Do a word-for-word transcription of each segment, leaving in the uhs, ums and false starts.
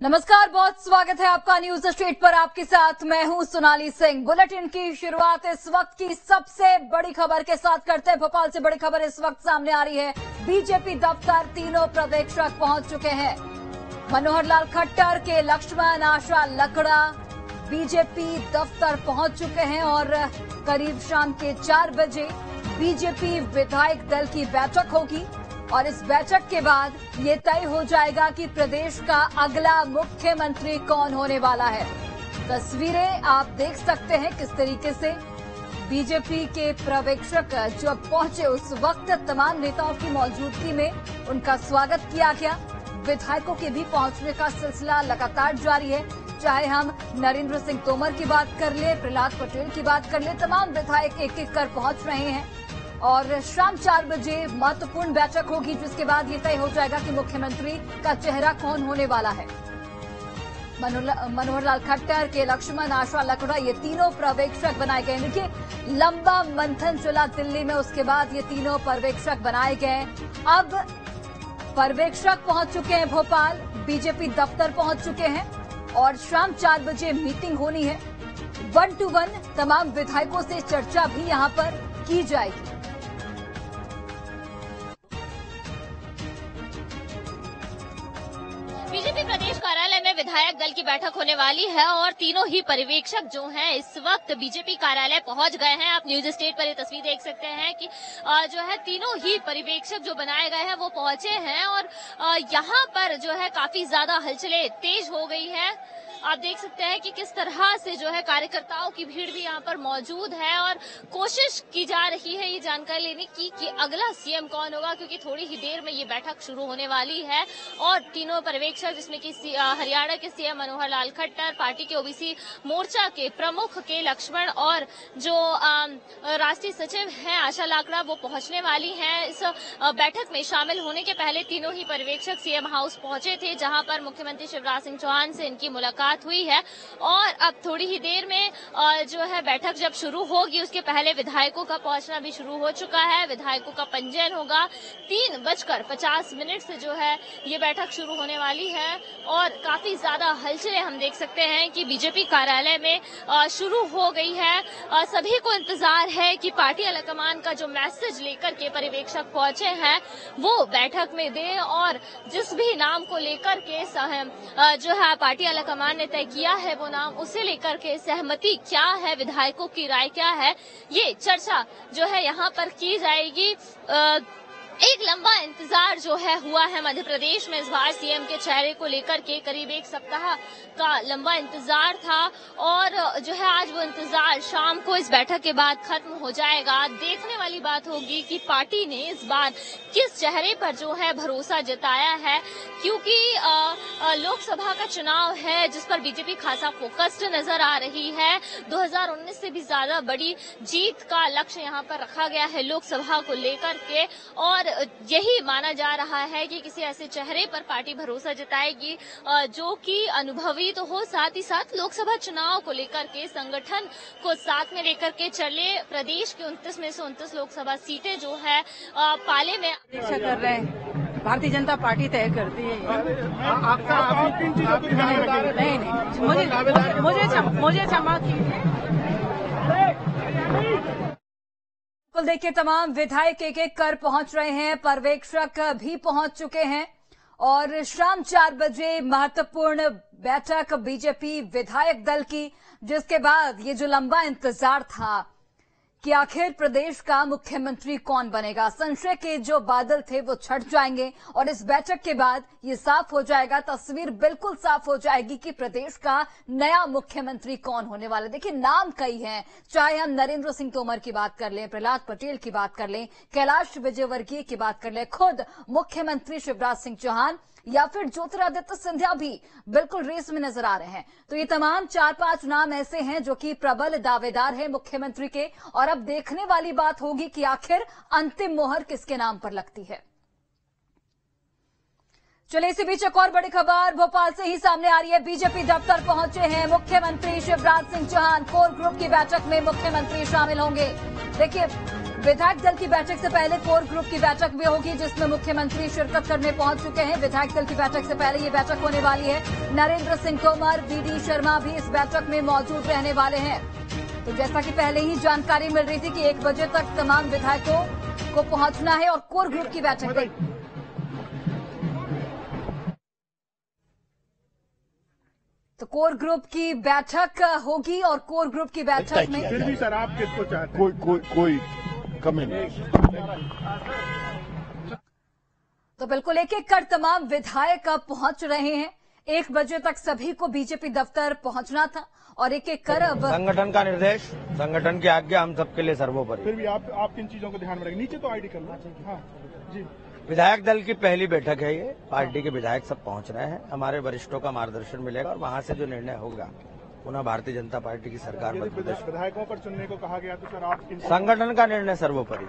नमस्कार, बहुत स्वागत है आपका न्यूज स्ट्रीट पर। आपके साथ मैं हूं सोनाली सिंह। बुलेटिन की शुरुआत इस वक्त की सबसे बड़ी खबर के साथ करते हैं। भोपाल से बड़ी खबर इस वक्त सामने आ रही है। बीजेपी दफ्तर तीनों पर्यवेक्षक पहुंच चुके हैं। मनोहर लाल खट्टर के लक्ष्मण आशा लकड़ा बीजेपी दफ्तर पहुंच चुके हैं और करीब शाम के चार बजे बीजेपी विधायक दल की बैठक होगी और इस बैठक के बाद ये तय हो जाएगा कि प्रदेश का अगला मुख्यमंत्री कौन होने वाला है। तस्वीरें आप देख सकते हैं किस तरीके से बीजेपी के पर्यवेक्षक जब पहुंचे उस वक्त तमाम नेताओं की मौजूदगी में उनका स्वागत किया गया। विधायकों के भी पहुंचने का सिलसिला लगातार जारी है। चाहे हम नरेंद्र सिंह तोमर की बात कर ले, प्रहलाद पटेल की बात कर ले, तमाम विधायक एक एक कर पहुंच रहे हैं और शाम चार बजे महत्वपूर्ण बैठक होगी जिसके बाद ये तय हो जाएगा कि मुख्यमंत्री का चेहरा कौन होने वाला है। मनोहर लाल खट्टर के लक्ष्मण आशा लकड़ा ये तीनों पर्यवेक्षक बनाए गए। देखिए, लंबा मंथन चला दिल्ली में, उसके बाद ये तीनों पर्यवेक्षक बनाए गए। अब पर्यवेक्षक पहुंच चुके हैं भोपाल, बीजेपी दफ्तर पहुंच चुके हैं और शाम चार बजे मीटिंग होनी है। वन टू वन तमाम विधायकों से चर्चा भी यहां पर की जाएगी। बीजेपी प्रदेश कार्यालय में विधायक दल की बैठक होने वाली है और तीनों ही पर्यवेक्षक जो हैं इस वक्त बीजेपी कार्यालय पहुंच गए हैं। आप न्यूज स्टेट पर ये तस्वीर देख सकते हैं कि जो है तीनों ही पर्यवेक्षक जो बनाए गए हैं वो पहुंचे हैं और यहाँ पर जो है काफी ज्यादा हलचलें तेज हो गई है। आप देख सकते हैं कि किस तरह से जो है कार्यकर्ताओं की भीड़ भी यहाँ पर मौजूद है और कोशिश की जा रही है ये जानकारी लेने की कि अगला सीएम कौन होगा, क्योंकि थोड़ी ही देर में ये बैठक शुरू होने वाली है। और तीनों पर्यवेक्षक जिसमें कि हरियाणा के सीएम मनोहर लाल खट्टर, पार्टी के ओबीसी मोर्चा के प्रमुख के लक्ष्मण और जो राष्ट्रीय सचिव हैं आशा लाकड़ा वो पहुंचने वाली हैं। इस बैठक में शामिल होने के पहले तीनों ही पर्यवेक्षक सीएम हाउस पहुंचे थे, जहां पर मुख्यमंत्री शिवराज सिंह चौहान से इनकी मुलाकात हुई है। और अब थोड़ी ही देर में जो है बैठक जब शुरू होगी उसके पहले विधायकों का पहुंचना भी शुरू हो चुका है। विधायकों का पंजीयन होगा। तीन बजकर पचास मिनट से जो है ये बैठक शुरू होने वाली है और काफी ज्यादा हलचलें हम देख सकते हैं कि बीजेपी कार्यालय में शुरू हो गई है। सभी को इंतजार है कि पार्टी आलाकमान का जो मैसेज लेकर के पर्यवेक्षक पहुंचे हैं वो बैठक में दे और जिस भी नाम को लेकर के जो है पार्टी आलाकमान ने तय किया है वो नाम, उसे लेकर के सहमति क्या है, विधायकों की राय क्या है, ये चर्चा जो है यहाँ पर की जाएगी। आ, एक लंबा इंतजार जो है हुआ है मध्य प्रदेश में इस बार सीएम के चेहरे को लेकर के। करीब एक सप्ताह का लंबा इंतजार था और जो है आज वो इंतजार शाम को इस बैठक के बाद खत्म हो जाएगा। देखने वाली बात होगी कि पार्टी ने इस बार किस चेहरे पर जो है भरोसा जताया है, क्योंकि लोकसभा का चुनाव है जिस पर बीजेपी खासा फोकस्ड नजर आ रही है। दो हज़ार उन्नीस से भी ज्यादा बड़ी जीत का लक्ष्य यहाँ पर रखा गया है लोकसभा को लेकर के और यही माना जा रहा है कि किसी ऐसे चेहरे पर पार्टी भरोसा जताएगी जो कि अनुभवी तो हो, साथ ही साथ लोकसभा चुनाव को लेकर के संगठन को साथ में लेकर के चले। प्रदेश की उनतीस में से उनतीस लोकसभा सीटें जो है पाले में कर रहे हैं। भारतीय जनता पार्टी तय करती है। आपका नहीं नहीं मुझे मुझे मुझे क्षमा कीजिए। बिल्कुल, देखिए तमाम विधायक एक एक कर पहुंच रहे हैं, पर्यवेक्षक भी पहुंच चुके हैं और शाम चार बजे महत्वपूर्ण बैठक बीजेपी विधायक दल की, जिसके बाद ये जो लंबा इंतजार था कि आखिर प्रदेश का मुख्यमंत्री कौन बनेगा, संशय के जो बादल थे वो छट जाएंगे और इस बैठक के बाद ये साफ हो जाएगा, तस्वीर बिल्कुल साफ हो जाएगी कि प्रदेश का नया मुख्यमंत्री कौन होने वाला। देखिए, नाम कई हैं, चाहे हम नरेंद्र सिंह तोमर की बात कर लें, प्रहलाद पटेल की बात कर लें, कैलाश विजयवर्गीय की बात कर लें, खुद मुख्यमंत्री शिवराज सिंह चौहान या फिर ज्योतिरादित्य सिंधिया भी बिल्कुल रेस में नजर आ रहे हैं। तो ये तमाम चार पांच नाम ऐसे हैं जो कि प्रबल दावेदार हैं मुख्यमंत्री के और अब देखने वाली बात होगी कि आखिर अंतिम मोहर किसके नाम पर लगती है। चलिए, इसी बीच एक और बड़ी खबर भोपाल से ही सामने आ रही है। बीजेपी दफ्तर पहुंचे हैं मुख्यमंत्री शिवराज सिंह चौहान। कोर ग्रुप की बैठक में मुख्यमंत्री शामिल होंगे। देखिए, विधायक दल की बैठक से पहले कोर ग्रुप की बैठक भी होगी, जिसमें मुख्यमंत्री शिरकत करने पहुंच चुके हैं। विधायक दल की बैठक से पहले ये बैठक होने वाली है। नरेंद्र सिंह तोमर, बी डी शर्मा भी इस बैठक में मौजूद रहने वाले हैं। तो जैसा कि पहले ही जानकारी मिल रही थी कि एक बजे तक तमाम विधायकों को पहुंचना है और कोर ग्रुप की बैठक है। तो कोर ग्रुप की बैठक होगी और कोर ग्रुप की बैठक में फिर भी सर आप किसको चाहते हैं? कोई कोई कोई कमी नहीं। तो बिल्कुल एक एक कर तमाम विधायक अब पहुंच रहे हैं। एक बजे तक सभी को बीजेपी दफ्तर पहुंचना था और एक एक कर अब संगठन का निर्देश, संगठन की आज्ञा हम सबके लिए सर्वोपरि। फिर भी आप आप किन चीजों को ध्यान में रखें? नीचे तो आईडी कर लो। हाँ जी। विधायक दल की पहली बैठक है ये, पार्टी के विधायक सब पहुंच रहे हैं, हमारे वरिष्ठों का मार्गदर्शन मिलेगा और वहां से जो निर्णय होगा पुनः भारतीय जनता पार्टी की सरकार यदि विधायकों पर चुनने को कहा गया तो सर आप किन? संगठन का निर्णय सर्वोपरि।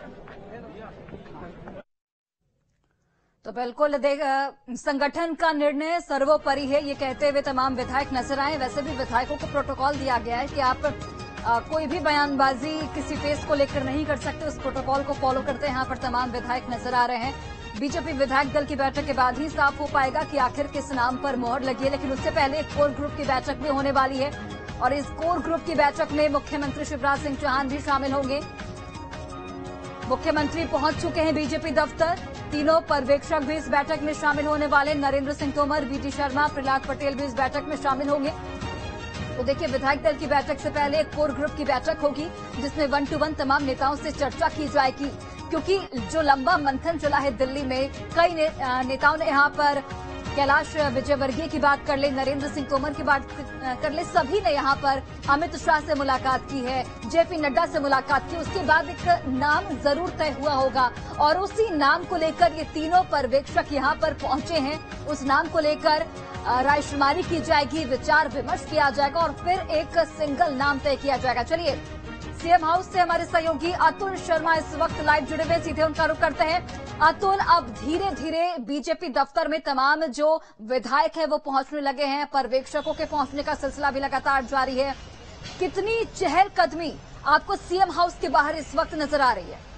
तो बिल्कुल देख संगठन का निर्णय सर्वोपरि है, ये कहते हुए तमाम विधायक नजर आए। वैसे भी विधायकों को प्रोटोकॉल दिया गया है कि आप आ, कोई भी बयानबाजी किसी फेस को लेकर नहीं कर सकते, उस प्रोटोकॉल को फॉलो करते यहाँ पर तमाम विधायक नजर आ रहे हैं। बीजेपी विधायक दल की बैठक के बाद ही साफ हो पाएगा कि आखिर किस नाम पर मोहर लगी है, लेकिन उससे पहले एक कोर ग्रुप की बैठक भी होने वाली है और इस कोर ग्रुप की बैठक में मुख्यमंत्री शिवराज सिंह चौहान भी शामिल होंगे। मुख्यमंत्री पहुंच चुके हैं बीजेपी दफ्तर। तीनों पर्यवेक्षक भी इस बैठक में शामिल होने वाले। नरेंद्र सिंह तोमर, बी डी शर्मा, प्रहलाद पटेल भी इस बैठक में शामिल होंगे। तो देखिए, विधायक दल की बैठक से पहले एक कोर ग्रुप की बैठक होगी, जिसमें वन टू वन तमाम नेताओं से चर्चा की जाएगी, क्योंकि जो लंबा मंथन चला है दिल्ली में, कई ने, नेताओं ने यहाँ पर कैलाश विजयवर्गीय की बात कर ले, नरेंद्र सिंह तोमर की बात कर ले, सभी ने यहाँ पर अमित शाह से मुलाकात की है, जेपी नड्डा से मुलाकात की। उसके बाद एक नाम जरूर तय हुआ होगा और उसी नाम को लेकर ये तीनों पर्यवेक्षक यहाँ पर पहुंचे हैं। उस नाम को लेकर रायशुमारी की जाएगी, विचार विमर्श किया जाएगा और फिर एक सिंगल नाम तय किया जाएगा। चलिए, सीएम हाउस से हमारे सहयोगी अतुल शर्मा इस वक्त लाइव जुड़े हुए, सीधे उनका रुख करते हैं। अतुल, अब धीरे धीरे बीजेपी दफ्तर में तमाम जो विधायक है वो पहुंचने लगे हैं, पर्यवेक्षकों के पहुंचने का सिलसिला भी लगातार जारी है। कितनी चहलकदमी आपको सीएम हाउस के बाहर इस वक्त नजर आ रही है?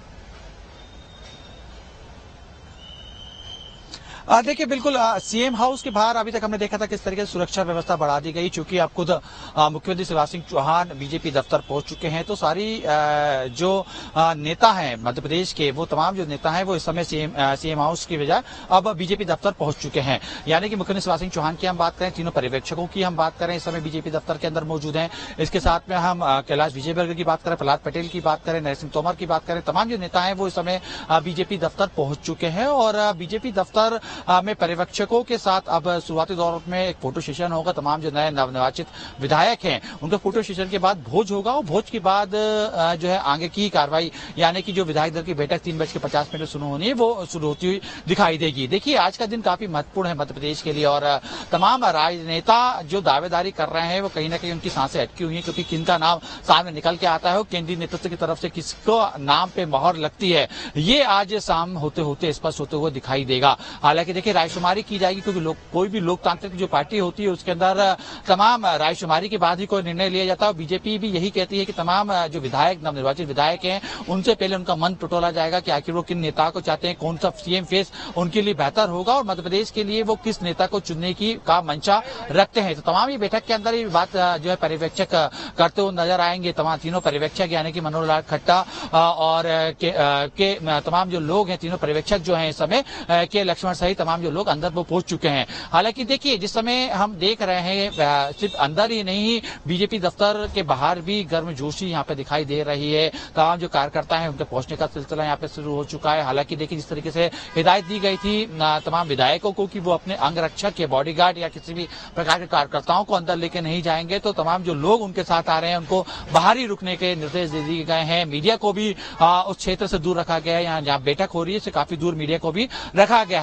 देखिए, बिल्कुल सीएम हाउस के बाहर अभी तक हमने देखा था किस तरीके से सुरक्षा व्यवस्था बढ़ा दी गई, चूंकि आप खुद मुख्यमंत्री शिवराज सिंह चौहान बीजेपी दफ्तर पहुंच चुके हैं। तो सारी आ, जो आ, नेता हैं मध्य प्रदेश के, वो तमाम जो नेता हैं वो इस समय सीएम सीएम हाउस की बजाय अब बीजेपी दफ्तर पहुंच चुके हैं। यानी कि मुख्यमंत्री शिवराज सिंह चौहान की हम बात करें, तीनों पर्यवेक्षकों की हम बात करें, इस समय बीजेपी दफ्तर के अंदर मौजूद हैं। इसके साथ में हम कैलाश विजयवर्गीय की बात करें, प्रहलाद पटेल की बात करें, नरेंद्र सिंह तोमर की बात करें, तमाम जो नेता हैं वो इस समय बीजेपी दफ्तर पहुंच चुके हैं। और बीजेपी दफ्तर में पर्यवेक्षक शिक्षकों के साथ अब शुरुआती दौर में एक फोटो सेशन होगा। तमाम जो नए नवनिर्वाचित विधायक हैं उनका फोटो सेशन के बाद भोज होगा और भोज के बाद जो है आगे की कार्रवाई, यानी कि जो विधायक दल की बैठक तीन बज के पचास मिनट शुरू होनी है वो शुरू होती हुई दिखाई देगी। देखिए, आज का दिन काफी महत्वपूर्ण है मध्य प्रदेश के लिए और तमाम राजनेता जो दावेदारी कर रहे हैं वो कहीं ना कहीं उनकी सांसें अटकी हुई है, क्योंकि किनका नाम सामने निकल के आता है, केंद्रीय नेतृत्व की तरफ से किसको नाम पे मोहर लगती है, ये आज शाम होते होते स्पष्ट होते हुए दिखाई देगा। हालांकि देखिए, रायशुमारी की जाएगी, क्योंकि लोग कोई भी लोकतांत्रिक जो पार्टी होती है उसके अंदर तमाम रायशुमारी के बाद ही कोई निर्णय लिया जाता है। बीजेपी भी यही कहती है कि तमाम जो विधायक नवनिर्वाचित विधायक हैं उनसे पहले उनका मन टटोला जाएगा कि आखिर वो किन नेता को चाहते हैं, कौन सा सीएम फेस उनके लिए बेहतर होगा और मध्य प्रदेश के लिए वो किस नेता को चुनने की का मंशा रखते हैं। तो तमाम ये बैठक के अंदर ये बात जो है पर्यवेक्षक करते हुए नजर आएंगे। तमाम तीनों पर्यवेक्षक यानी कि मनोहर लाल खट्टर और के, के तमाम जो लोग हैं, तीनों पर्यवेक्षक जो हैं इस समय के लक्ष्मण सहित तमाम जो लोग अंदर वो पहुंच चुके हैं। हालांकि देखिए, जिस समय हम देख रहे हैं सिर्फ अंदर ही नहीं, बीजेपी दफ्तर के बाहर भी गर्मजोशी यहाँ पे दिखाई दे रही है। तमाम जो कार्यकर्ता हैं उनके पहुंचने का सिलसिला यहाँ पे शुरू हो चुका है। हालांकि देखिए, जिस तरीके से हिदायत दी गई थी तमाम विधायकों को कि वो अपने अंगरक्षक या बॉडीगार्ड या किसी भी प्रकार के कार्यकर्ताओं को अंदर लेके नहीं जाएंगे, तो तमाम जो लोग उनके साथ आ रहे हैं उनको बाहर ही रुकने के निर्देश दे दिए गए हैं। मीडिया को भी आ, उस क्षेत्र से दूर रखा गया है। यहाँ जहाँ बैठक हो रही है उससे काफी दूर मीडिया को भी रखा गया है।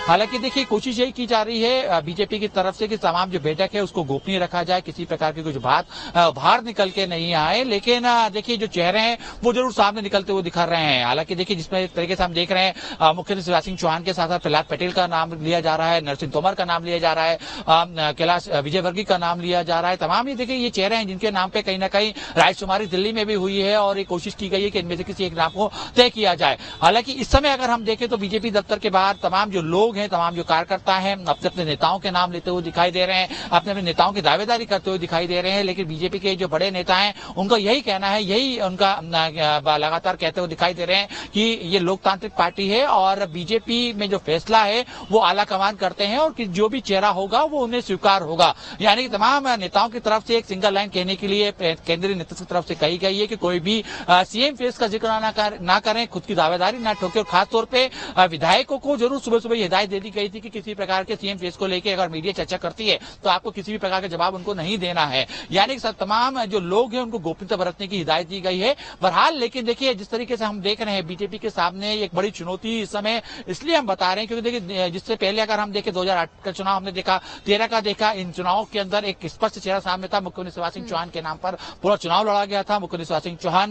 हालांकि देखिए कोशिश यही की जा रही है बीजेपी की तरफ से कि तमाम जो बैठक है उसको गोपनीय रखा जाए, किसी प्रकार की कुछ बात बाहर निकल के नहीं आए। लेकिन देखिए जो चेहरे हैं वो जरूर सामने निकलते हुए दिखा रहे हैं। हालांकि देखिए जिसमें एक तरीके से हम देख रहे हैं मुख्यमंत्री शिवराज सिंह चौहान के साथ साथ प्रहलाद पटेल का नाम लिया जा रहा है, नरसिंह तोमर का नाम लिया जा रहा है, कैलाश विजयवर्गीय का नाम लिया जा रहा है। तमाम ये देखिए ये चेहरे हैं जिनके नाम पे कहीं ना कहीं रायशुमारी दिल्ली में भी हुई है और ये कोशिश की गई है कि इनमें से किसी एक नाम को तय किया जाए। हालांकि इस समय अगर हम देखें तो बीजेपी दफ्तर के बाहर तमाम जो लोग हैं, तमाम जो कार्यकर्ता हैं, अपने अपने नेताओं के नाम लेते हुए दिखाई दे रहे हैं, अपने अपने नेताओं की दावेदारी करते हुए दिखाई दे रहे हैं। लेकिन बीजेपी के जो बड़े नेता हैं उनका यही कहना है, यही उनका लगातार कहते हुए दिखाई दे रहे हैं कि ये लोकतांत्रिक पार्टी है और बीजेपी में जो फैसला है वो आला कमान करते हैं और कि जो भी चेहरा होगा वो उन्हें स्वीकार होगा। यानी कि तमाम नेताओं की तरफ से एक सिंगल लाइन कहने के लिए केंद्रीय नेतृत्व की तरफ से कही गई है कि कोई भी सीएम फेस का जिक्र ना, कर, ना करें, खुद की दावेदारी ना ठोके। और खासतौर पर विधायकों को जरूर सुबह सुबह हिदायत दे दी गई थी कि किसी प्रकार के सीएम फेस को लेकर अगर मीडिया चर्चा करती है तो आपको किसी भी प्रकार का जवाब उनको नहीं देना है। यानी कि तमाम जो लोग हैं उनको गोपनीयता बरतने की हिदायत दी गई है। बहरहाल लेकिन देखिए जिस तरीके से हम देख रहे हैं बीजेपी के सामने एक बड़ी चुनौती इस समय इसलिए हम बता रहे हैं क्योंकि देखिए जिससे पहले अगर हम देखें दो हजार आठ का चुनाव हमने देखा, तेरह का देखा, इन चुनावों के अंदर एक स्पष्ट चेहरा सामने था। मुख्यमंत्री शिवराज सिंह चौहान के नाम पर पूरा चुनाव लड़ा गया था। मुख्यमंत्री शिवराज सिंह चौहान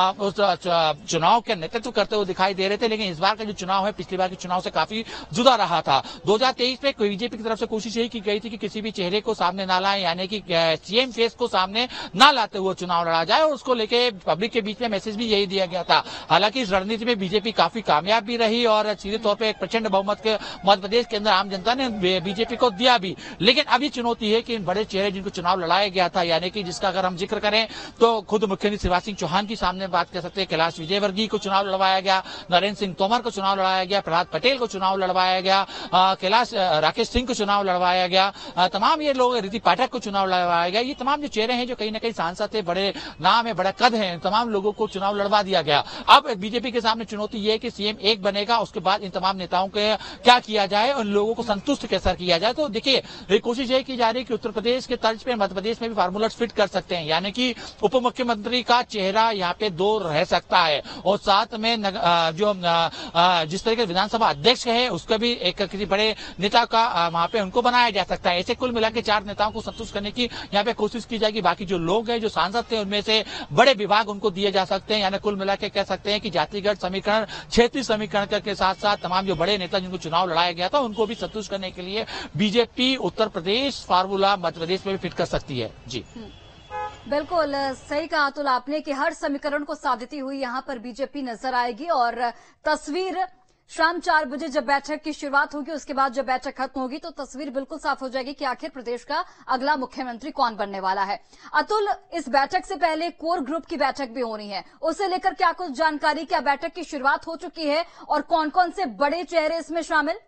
उस चुनाव के नेतृत्व करते हुए दिखाई दे रहे थे। लेकिन इस बार का जो चुनाव है पिछली बार के चुनाव से काफी जुदा रहा था। दो हजार तेईस में बीजेपी की तरफ से कोशिश यही की गई थी कि किसी भी चेहरे को सामने ना लाए, यानी कि सीएम फेस को सामने ना लाते हुए चुनाव लड़ा जाए और उसको लेके पब्लिक के बीच में मैसेज भी यही दिया गया था। हालांकि इस रणनीति में बीजेपी काफी कामयाब भी रही और सीधे तौर पर एक प्रचंड बहुमत के मध्य प्रदेश के अंदर आम जनता ने बीजेपी को दिया भी। लेकिन अभी चुनौती है कि इन बड़े चेहरे जिनको चुनाव लड़ाया गया था, यानी कि जिसका अगर हम जिक्र करें तो खुद मुख्यमंत्री शिवराज सिंह चौहान की सामने बात कर सकते हैं, कैलाश विजयवर्गीय को चुनाव लड़वाया गया, नरेंद्र सिंह तोमर को चुनाव लड़ाया गया, प्रहलाद पटेल को चुनाव लड़वाया गया, कैलाश राकेश सिंह को चुनाव लड़वाया गया, तमाम ये लोग, रिति पाठक को चुनाव लड़वाया गया। ये तमाम जो चेहरे हैं जो कहीं ना कहीं सांसद थे, बड़े नाम है, बड़ा कद है, तमाम लोगों को चुनाव लड़वा दिया गया। अब बीजेपी के सामने चुनौती ये है कि सीएम एक बनेगा, उसके बाद इन तमाम नेताओं के क्या किया जाए, उन लोगों को संतुष्ट कैसे किया जाए। तो देखिए कोशिश ये की जा रही है कि उत्तर प्रदेश के तर्ज पे मध्य प्रदेश में भी फार्मूला फिट कर सकते हैं, यानी कि उप मुख्यमंत्री का चेहरा यहाँ पे दो रह सकता है और साथ में नग, जो जिस तरीके से विधानसभा अध्यक्ष है उसका भी एक किसी बड़े नेता का वहां पे उनको बनाया जा सकता है। ऐसे कुल मिला के चार नेताओं को संतुष्ट करने की यहाँ पे कोशिश की जाएगी। बाकी जो लोग हैं, जो सांसद थे, उनमें से बड़े विभाग उनको दिए जा सकते हैं। यानी कुल मिला के कह सकते हैं कि जातिगत समीकरण, क्षेत्रीय समीकरण के साथ साथ तमाम जो बड़े नेता जिनको चुनाव लड़ाया गया था उनको भी संतुष्ट करने के लिए बीजेपी उत्तर प्रदेश फार्मूला मध्य प्रदेश में भी फिट कर सकती है। जी बिल्कुल सही कहा अतुल आपने कि हर समीकरण को साधती हुई यहां पर बीजेपी नजर आएगी और तस्वीर शाम चार बजे जब बैठक की शुरुआत होगी, उसके बाद जब बैठक खत्म होगी तो तस्वीर बिल्कुल साफ हो जाएगी कि आखिर प्रदेश का अगला मुख्यमंत्री कौन बनने वाला है। अतुल, इस बैठक से पहले कोर ग्रुप की बैठक भी होनी है, उसे लेकर क्या कुछ जानकारी, क्या बैठक की शुरुआत हो चुकी है और कौन कौन से बड़े चेहरे इसमें शामिल?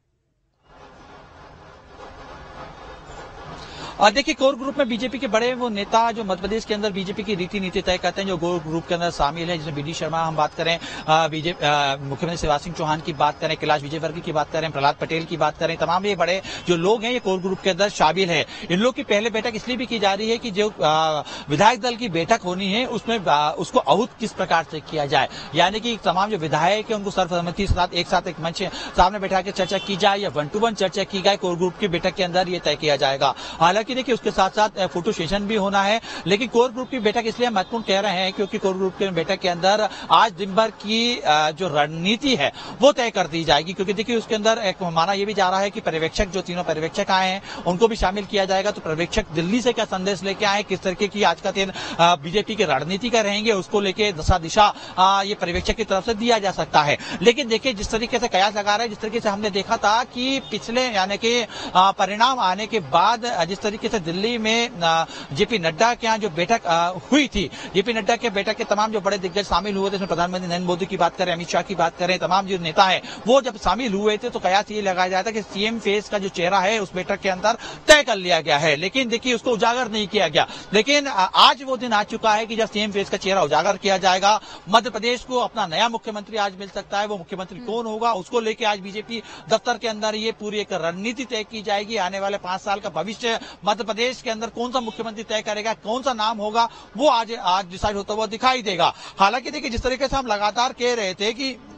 और देखिए कोर ग्रुप में बीजेपी के बड़े वो नेता जो मध्य प्रदेश के अंदर बीजेपी की रीति नीति तय करते हैं, जो कोर ग्रुप के अंदर शामिल है, जिसमें बीडी शर्मा हम बात करें, बीजेपी मुख्यमंत्री शिवराज सिंह चौहान की बात करें, कैलाश विजयवर्गीय की बात करें, प्रहलाद पटेल की बात करें, तमाम ये बड़े जो लोग हैं ये कोर ग्रुप के अंदर शामिल है। इन लोग की पहले बैठक इसलिए भी की जा रही है कि जो विधायक दल की बैठक होनी है उसमें उसको आहूत किस प्रकार से किया जाए, यानी कि तमाम जो विधायक है उनको सर्वसम्मति के साथ एक साथ एक मंच सामने बैठा के चर्चा की जाए या वन टू वन चर्चा की जाए, कोर ग्रुप की बैठक के अंदर ये तय किया जाएगा। हालांकि देखिए उसके साथ साथ फोटो सेशन भी होना है। लेकिन कोर ग्रुप की बैठक इसलिए महत्वपूर्ण कह रहे हैं क्योंकि कोर ग्रुप की बैठक के अंदर आज दिन भर की जो रणनीति है वो तय कर दी जाएगी, क्योंकि देखिए उसके अंदर एक माना यह भी जा रहा है कि पर्यवेक्षक, जो तीनों पर्यवेक्षक आए हैं उनको भी शामिल किया जाएगा। तो पर्यवेक्षक दिल्ली से क्या संदेश लेके आए, किस तरीके की आज का दिन बीजेपी की रणनीति का रहेंगे, उसको लेके दशा दिशा ये पर्यवेक्षक की तरफ से दिया जा सकता है। लेकिन देखिए जिस तरीके से कयास लगा रहे हैं, जिस तरीके से हमने देखा था कि पिछले यानी कि परिणाम आने के बाद जिस तरीके से दिल्ली में जेपी नड्डा के यहाँ जो बैठक हुई थी, जेपी नड्डा के बैठक के तमाम जो बड़े दिग्गज शामिल हुए थे, इसमें प्रधानमंत्री नरेंद्र मोदी की बात करें, अमित शाह की बात करें, तमाम जो नेता है वो जब शामिल हुए थे तो कयास ये लगाया जाता कि सीएम फेस का जो चेहरा है उस बैठक के अंदर तय कर लिया गया है। लेकिन देखिए उसको उजागर नहीं किया गया। लेकिन आज वो दिन आ चुका है कि जब सीएम फेस का चेहरा उजागर किया जाएगा, मध्य प्रदेश को अपना नया मुख्यमंत्री आज मिल सकता है। वो मुख्यमंत्री कौन होगा उसको लेकर आज बीजेपी दफ्तर के अंदर ये पूरी एक रणनीति तय की जाएगी। आने वाले पांच साल का भविष्य मध्य प्रदेश के अंदर कौन सा मुख्यमंत्री तय करेगा, कौन सा नाम होगा, वो आज आज डिसाइड होता हुआ दिखाई देगा। हालांकि देखिए जिस तरीके से हम लगातार कह रहे थे कि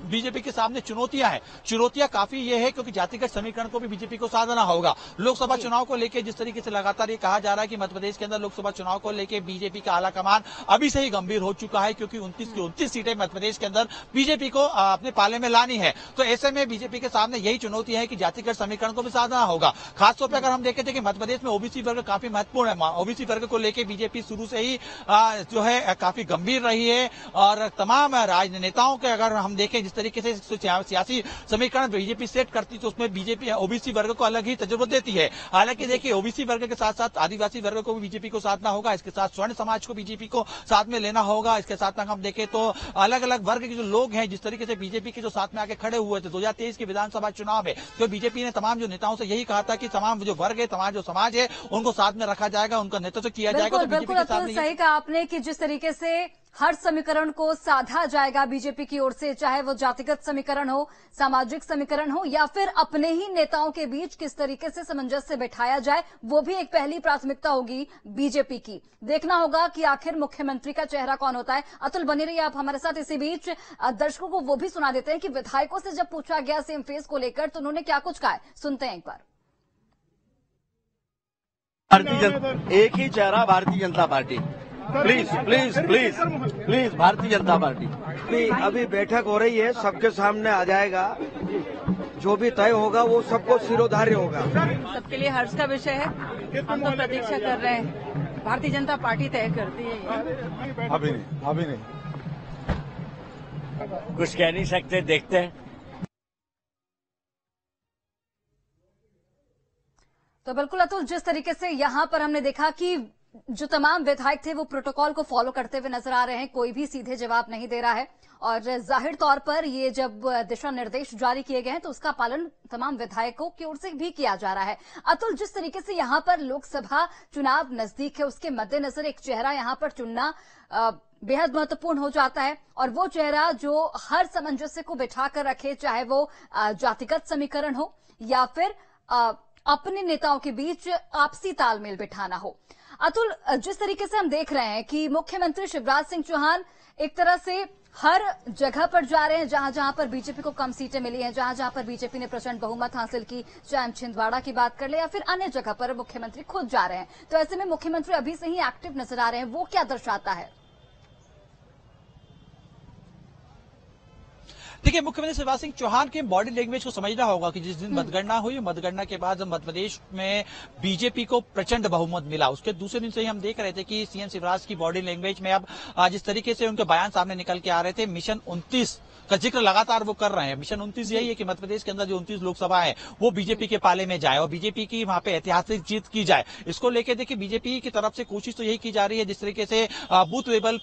बीजेपी के सामने चुनौतियां हैं। चुनौतियां काफी ये है क्योंकि जातिगत समीकरण को भी बीजेपी को साधना होगा। लोकसभा चुनाव को लेकर जिस तरीके से लगातार ये कहा जा रहा है कि मध्य प्रदेश के अंदर लोकसभा चुनाव को लेकर बीजेपी का आला कमान अभी से ही गंभीर हो चुका है, क्योंकि उनतीस की उनतीस सीटें मध्य प्रदेश के अंदर बीजेपी को अपने पाले में लानी है। तो ऐसे में बीजेपी के सामने यही चुनौती है कि जातिगत समीकरण को भी साधना होगा। खासतौर पर अगर हम देखें कि मध्य प्रदेश में ओबीसी वर्ग काफी महत्वपूर्ण है। ओबीसी वर्ग को लेकर बीजेपी शुरू से ही जो है काफी गंभीर रही है और तमाम राजनेताओं के अगर हम देखें जिस तरीके से सियासी समीकरण बीजेपी सेट करती तो उसमें बीजेपी ओबीसी वर्ग को अलग ही तजुर्बा देती है। हालांकि देखिए ओबीसी वर्ग के साथ साथ आदिवासी वर्ग को भी बीजेपी को साधना होगा, इसके साथ स्वर्ण समाज को बीजेपी को साथ में लेना होगा। इसके साथ हम देखें तो अलग अलग वर्ग के जो लोग हैं जिस तरीके से बीजेपी के जो साथ में आके खड़े हुए थे दो हजार तेईस के विधानसभा चुनाव में, तो बीजेपी ने तमाम जो नेताओं से यही कहा था कि तमाम जो वर्ग है, तमाम जो समाज है, उनको साथ में रखा जाएगा, उनका नेतृत्व किया जाएगा। तो बिल्कुल बिल्कुल सही कहा आपने कि जिस तरीके से हर समीकरण को साधा जाएगा बीजेपी की ओर से, चाहे वो जातिगत समीकरण हो, सामाजिक समीकरण हो या फिर अपने ही नेताओं के बीच किस तरीके से सामंजस्य बिठाया जाए, वो भी एक पहली प्राथमिकता होगी बीजेपी की। देखना होगा कि आखिर मुख्यमंत्री का चेहरा कौन होता है। अतुल बने रहिए आप हमारे साथ। इसी बीच दर्शकों को वो भी सुना देते हैं कि विधायकों से जब पूछा गया सेम फेस को लेकर तो उन्होंने क्या कुछ कहा है, सुनते हैं एक बार। भारतीय जनता एक ही चेहरा, Bharatiya Janata Party. Please please please please Bharatiya Janata party. अभी अभी बैठक हो रही है, सबके सामने आ जाएगा, जो भी तय होगा वो सबको सिरोधार्य होगा। सबके लिए हर्ष का विषय है, हम तो प्रतीक्षा कर रहे हैं, भारतीय जनता पार्टी तय करती है। अभी नहीं अभी नहीं कुछ कह नहीं सकते, देखते हैं। तो बिल्कुल अतुल, जिस तरीके से यहां पर हमने देखा कि जो तमाम विधायक थे वो प्रोटोकॉल को फॉलो करते हुए नजर आ रहे हैं, कोई भी सीधे जवाब नहीं दे रहा है और जाहिर तौर पर ये जब दिशा निर्देश जारी किए गए हैं तो उसका पालन तमाम विधायकों की ओर से भी किया जा रहा है। अतुल, जिस तरीके से यहां पर लोकसभा चुनाव नजदीक है, उसके मद्देनजर एक चेहरा यहां पर चुनना बेहद महत्वपूर्ण हो जाता है और वो चेहरा जो हर सामंजस्य को बिठा कर रखे, चाहे वो जातिगत समीकरण हो या फिर अपने नेताओं के बीच आपसी तालमेल बिठाना हो। अतुल, जिस तरीके से हम देख रहे हैं कि मुख्यमंत्री शिवराज सिंह चौहान एक तरह से हर जगह पर जा रहे हैं जहां जहां पर बीजेपी को कम सीटें मिली हैं, जहां जहां पर बीजेपी ने प्रचंड बहुमत हासिल की, चाहे हम छिंदवाड़ा की बात कर ले या फिर अन्य जगह पर मुख्यमंत्री खुद जा रहे हैं। तो ऐसे में मुख्यमंत्री अभी से ही एक्टिव नजर आ रहे हैं, वो क्या दर्शाता है? देखिए, मुख्यमंत्री शिवराज सिंह चौहान के बॉडी लैंग्वेज को समझना होगा कि जिस दिन मतगणना हुई, मतगणना के बाद मध्य प्रदेश में बीजेपी को प्रचंड बहुमत मिला, उसके दूसरे दिन से ही हम देख रहे थे कि सीएम शिवराज की बॉडी लैंग्वेज में अब जिस तरीके से उनके बयान सामने निकल के आ रहे थे, मिशन उनतीस का जिक्र लगातार वो कर रहे हैं। मिशन उनतीस यही है कि मध्य प्रदेश के अंदर जो उनतीस लोकसभा है वो बीजेपी के पाले में जाए और बीजेपी की वहां पे ऐतिहासिक जीत की जाए। इसको लेकर देखिए बीजेपी की तरफ से कोशिश तो यही की जा रही है, जिस तरीके से बूथ लेवल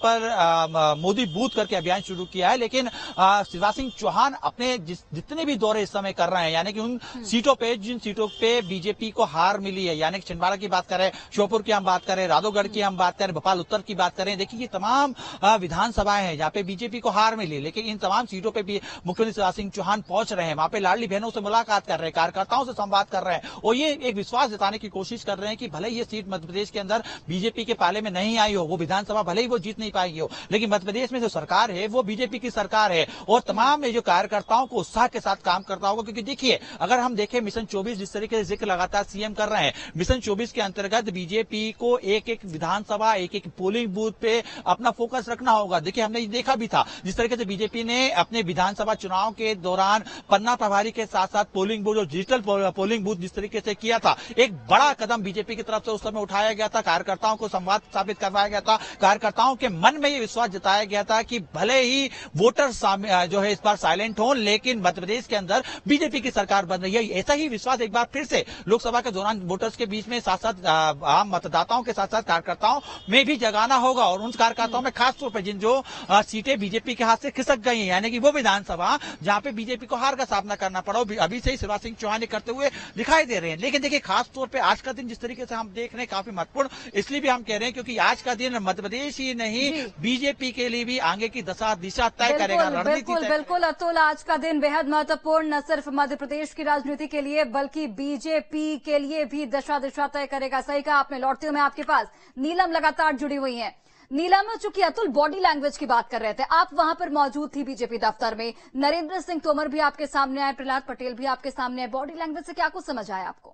पर मोदी बूथ करके अभियान शुरू किया है, लेकिन शिवराज सिंह चौहान अपने जितने भी दौरे इस समय कर रहे हैं, यानी कि उन सीटों पे जिन सीटों पे बीजेपी को हार मिली है, यानी कि छिंदवाड़ा की बात करें, श्योपुर की हम बात करें, राधोगढ़ की हम बात करें, भोपाल उत्तर की बात करें, देखिए ये तमाम विधानसभाएं हैं जहां पे बीजेपी को हार मिली, लेकिन इन तमाम सीटों पे भी मुख्यमंत्री शिवराज सिंह चौहान पहुंच रहे हैं, वहां पे लाडली बहनों से मुलाकात कर रहे हैं, कार्यकर्ताओं से संवाद कर रहे हैं और ये एक विश्वास जताने की कोशिश कर रहे हैं कि भले ये सीट मध्य प्रदेश के अंदर बीजेपी के पाले में नहीं आई हो, वो विधानसभा भले ही वो जीत नहीं पाएगी हो, लेकिन मध्य प्रदेश में जो सरकार है वो बीजेपी की सरकार है और तमाम जो कार्यकर्ताओं को उत्साह के साथ काम करता होगा। क्योंकि देखिए, अगर हम देखें मिशन चौबीस जिस तरीके से जिक्र लगातार सीएम कर रहे हैं, मिशन चौबीस के अंतर्गत बीजेपी को एक एक विधानसभा, एक एक पोलिंग बूथ पे अपना फोकस रखना होगा। देखिए, हमने देखा भी था जिस तरीके से बीजेपी ने अपने विधानसभा चुनाव के दौरान पन्ना प्रभारी के साथ साथ पोलिंग बूथ और डिजिटल पोलिंग बूथ जिस तरीके से किया था, एक बड़ा कदम बीजेपी की तरफ से उस समय उठाया गया था, कार्यकर्ताओं को संवाद स्थापित करवाया गया था, कार्यकर्ताओं के मन में ये विश्वास जताया गया था कि भले ही वोटर जो है इस बार साइलेंट हो, लेकिन मध्य प्रदेश के अंदर बीजेपी की सरकार बन रही है। ऐसा ही विश्वास एक बार फिर से लोकसभा के दौरान वोटर्स के बीच में साथ साथ आम मतदाताओं के साथ साथ कार्यकर्ताओं में भी जगाना होगा और उन कार्यकर्ताओं में खासतौर पर जिन जो सीटें बीजेपी के हाथ से खिसक गई हैं, यानी कि वो विधानसभा जहां पे बीजेपी को हार का सामना करना पड़ा, अभी से ही शिवराज सिंह चौहान करते हुए दिखाई दे रहे हैं। लेकिन देखिए, खासतौर पर आज का दिन जिस तरीके से हम देख रहे हैं काफी महत्वपूर्ण इसलिए भी हम कह रहे हैं क्योंकि आज का दिन मध्य प्रदेश ही नहीं बीजेपी के लिए भी आगे की दशा दिशा तय करेगा, रणनीति। बिल्कुल बिल्कुल अतुल, आज का दिन बेहद महत्वपूर्ण न सिर्फ मध्य प्रदेश की राजनीति के लिए बल्कि बीजेपी के लिए भी दशा दिशा तय करेगा। सही कहा आपने। लौटती हूं मैं आपके पास, नीलम लगातार जुड़ी हुई हैं। नीलम, चूंकि अतुल बॉडी लैंग्वेज की बात कर रहे थे, आप वहां पर मौजूद थी बीजेपी दफ्तर में, नरेंद्र सिंह तोमर भी आपके सामने आए, प्रहलाद पटेल भी आपके सामने आए, बॉडी लैंग्वेज से क्या कुछ समझ आया आपको?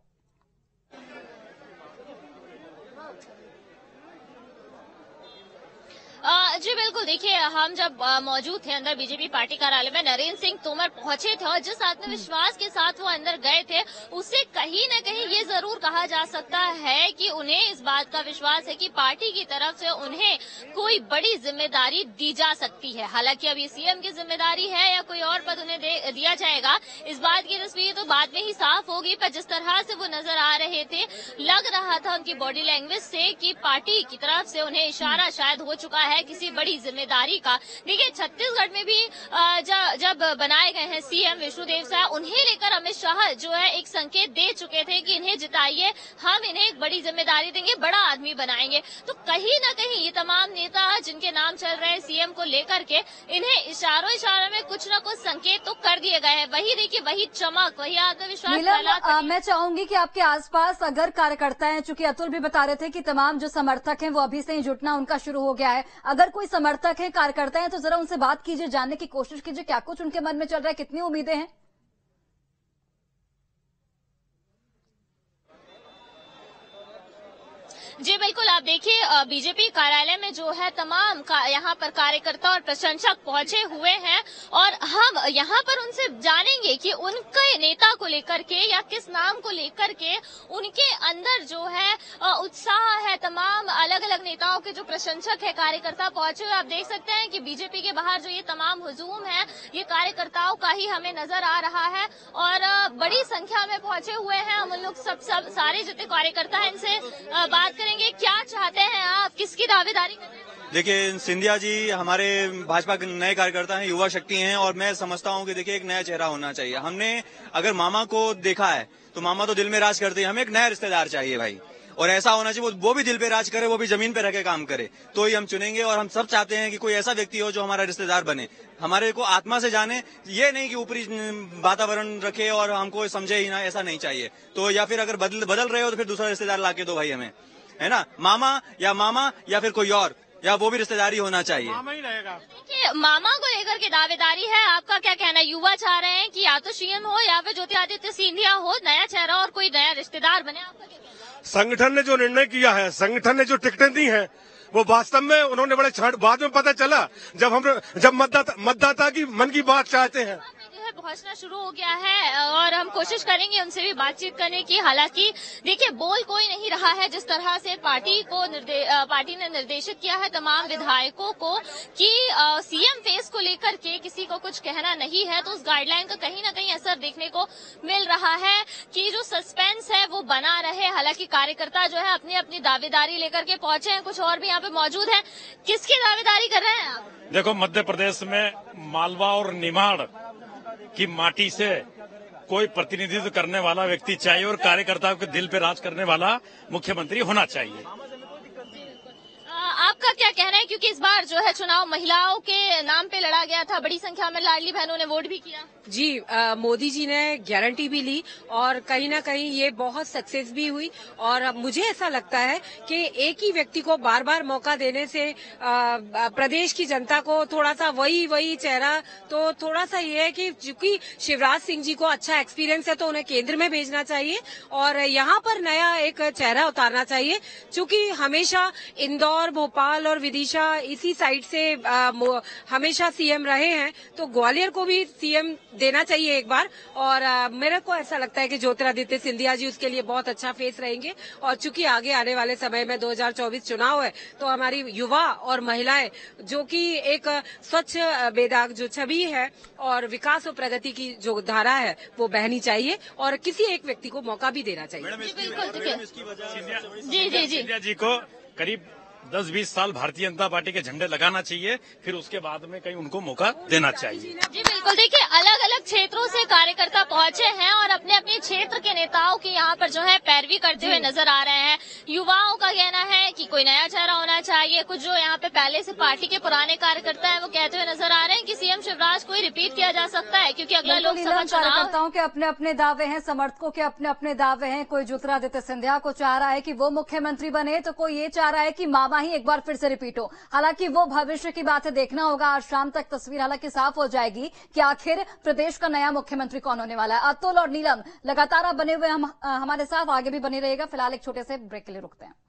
जी बिल्कुल, देखिए हम जब मौजूद थे अंदर बीजेपी पार्टी कार्यालय में, नरेंद्र सिंह तोमर पहुंचे थे और जिस आत्मविश्वास के साथ वो अंदर गए थे, उससे कहीं न कहीं ये जरूर कहा जा सकता है कि उन्हें इस बात का विश्वास है कि पार्टी की तरफ से उन्हें कोई बड़ी जिम्मेदारी दी जा सकती है। हालांकि अब ये सीएम की जिम्मेदारी है या कोई और पद उन्हें दिया जाएगा, इस बात की तस्वीर तो बाद में ही साफ होगी, पर जिस तरह से वो नजर आ रहे थे, लग रहा था उनकी बॉडी लैंग्वेज से कि पार्टी की तरफ से उन्हें इशारा शायद हो चुका है किसी बड़ी जिम्मेदारी का। देखिए छत्तीसगढ़ में भी जब बनाए गए हैं सीएम विष्णुदेव साय, उन्हें लेकर अमित शाह जो है एक संकेत दे चुके थे कि इन्हें जिताइए, हम इन्हें एक बड़ी जिम्मेदारी देंगे, बड़ा आदमी बनाएंगे। तो कहीं न कहीं ये तमाम नेता जिनके नाम चल रहे हैं सीएम को लेकर के, इन्हें इशारों इशारों में कुछ न कुछ संकेत तो कर दिए गए हैं। वही देखिए, वही चमक, वही आत्मविश्वास। मैं चाहूंगी कि आपके आसपास अगर कार्यकर्ता हैं, चूंकि अतुल भी बता रहे थे कि तमाम जो समर्थक हैं वो अभी से ही जुटना उनका शुरू हो गया है, अगर कोई समर्थक है, कार्यकर्ता है, तो जरा उनसे बात कीजिए, जानने की कोशिश कीजिए क्या कुछ उनके मन में चल रहा है, कितनी उम्मीदें हैं। जी बिल्कुल, आप देखिए बीजेपी कार्यालय में जो है तमाम यहाँ पर कार्यकर्ता और प्रशंसक पहुंचे हुए हैं और हम यहाँ पर उनसे जानेंगे कि उनके नेता को लेकर के या किस नाम को लेकर के उनके अंदर जो है उत्साह है। तमाम अलग अलग नेताओं के जो प्रशंसक है, कार्यकर्ता पहुंचे हुए, आप देख सकते हैं कि बीजेपी के बाहर जो ये तमाम हुजूम है, ये कार्यकर्ताओं का ही हमें नजर आ रहा है और बड़ी संख्या में पहुंचे हुए हैं। हम उन लोग सब सब सारे जितने कार्यकर्ता हैं इनसे बात करेंगे। क्या चाहते हैं आप, किसकी दावेदारी कर रहे हैं? देखिए सिंधिया जी हमारे भाजपा के नए कार्यकर्ता हैं, युवा शक्ति हैं और मैं समझता हूं कि देखिए एक नया चेहरा होना चाहिए। हमने अगर मामा को देखा है तो मामा तो दिल में राज करते हैं, हमें एक नया रिश्तेदार चाहिए भाई, और ऐसा होना चाहिए वो, वो भी दिल पे राज करे, वो भी जमीन पे रह के काम करे, तो ही हम चुनेंगे। और हम सब चाहते हैं कि कोई ऐसा व्यक्ति हो जो हमारा रिश्तेदार बने, हमारे को आत्मा से जाने, ये नहीं कि ऊपरी वातावरण रखे और हमको समझे ही ना, ऐसा नहीं चाहिए। तो या फिर अगर बदल बदल रहे हो तो फिर दूसरा रिश्तेदार लाके दो भाई हमें, है ना, मामा या मामा या फिर कोई और, या वो भी रिश्तेदारी होना चाहिए। मामा ही रहेगा। देखिए मामा को लेकर के दावेदारी है, आपका क्या कहना है? युवा चाह रहे हैं कि या तो सीएम हो या फिर ज्योतिरादित्य सिंधिया हो, नया चेहरा और कोई नया रिश्तेदार बने, आपका क्या कहना है? संगठन ने जो निर्णय किया है, संगठन ने जो टिकटें दी हैं, वो वास्तव में उन्होंने बड़े छाट, बाद में पता चला जब हम जब मतदाता मतदाता की मन की बात चाहते हैं पहुंचना शुरू हो गया है और हम कोशिश करेंगे उनसे भी बातचीत करने की। हालांकि देखिए बोल कोई नहीं रहा है, जिस तरह से पार्टी को निर्दे, पार्टी ने निर्देशित किया है तमाम विधायकों को कि सीएम फेस को लेकर के किसी को कुछ कहना नहीं है, तो उस गाइडलाइन का कहीं ना कहीं असर देखने को मिल रहा है कि जो सस्पेंस है वो बना रहे। हालांकि कार्यकर्ता जो है अपनी अपनी दावेदारी लेकर के पहुंचे हैं, कुछ और भी यहाँ पे मौजूद है। किसकी दावेदारी कर रहे हैं आप? देखो मध्य प्रदेश में मालवा और निमाड़ की माटी से कोई प्रतिनिधित्व करने वाला व्यक्ति चाहिए और कार्यकर्ताओं के दिल पे राज करने वाला मुख्यमंत्री होना चाहिए। आपका क्या कहना है, क्योंकि इस बार जो है चुनाव महिलाओं के नाम पे लड़ा गया था, बड़ी संख्या में लाडली बहनों ने वोट भी किया। जी आ, मोदी जी ने गारंटी भी ली और कहीं ना कहीं ये बहुत सक्सेस भी हुई और मुझे ऐसा लगता है कि एक ही व्यक्ति को बार बार मौका देने से आ, प्रदेश की जनता को थोड़ा सा वही वही चेहरा, तो थोड़ा सा ये है कि चूंकि शिवराज सिंह जी को अच्छा एक्सपीरियंस है तो उन्हें केंद्र में भेजना चाहिए और यहाँ पर नया एक चेहरा उतारना चाहिए। चूंकि हमेशा इंदौर, भोपाल और विदिशा इसी साइड से आ, हमेशा सीएम रहे हैं, तो ग्वालियर को भी सीएम देना चाहिए एक बार। और आ, मेरे को ऐसा लगता है कि ज्योतिरादित्य सिंधिया जी उसके लिए बहुत अच्छा फेस रहेंगे और चूंकि आगे आने वाले समय में दो हज़ार चौबीस चुनाव है, तो हमारी युवा और महिलाएं जो कि एक स्वच्छ बेदाग जो छवि है और विकास और प्रगति की जो धारा है वो बहनी चाहिए और किसी एक व्यक्ति को मौका भी देना चाहिए। जी जी जी सिंधिया जी को करीब दस बीस साल भारतीय जनता पार्टी के झंडे लगाना चाहिए, फिर उसके बाद में कहीं उनको मौका देना चाहिए। जी बिल्कुल, देखिए अलग अलग क्षेत्रों से कार्यकर्ता पहुंचे हैं और अपने अपने क्षेत्र के नेताओं की यहाँ पर जो है पैरवी करते हुए नजर आ रहे हैं। युवाओं का कहना है कि कोई नया चेहरा होना चाहिए। कुछ जो यहाँ पे पहले से पार्टी के पुराने कार्यकर्ता हैं वो कहते हुए नजर आ रहे हैं कि सीएम शिवराज को ही रिपीट किया जा सकता है, क्योंकि अगला लोकसभा चुनाव। कार्यकर्ताओं के अपने अपने दावे हैं, समर्थकों के अपने अपने दावे हैं। कोई ज्योतिरादित्य सिंधिया को चाह रहा है कि वो मुख्यमंत्री बने, तो कोई ये चाह रहा है कि मामा ही एक बार फिर से रिपीट हो। हालांकि वो भविष्य की बात है, देखना होगा। आज शाम तक तस्वीर हालांकि साफ हो जाएगी कि आखिर प्रदेश का नया मुख्यमंत्री कौन होने वाला है। अतुल और नीलम लगातार बने हुए हम हमारे साथ आगे भी बने रहेगा। फिलहाल एक छोटे से ब्रेक के लिए रुकते हैं।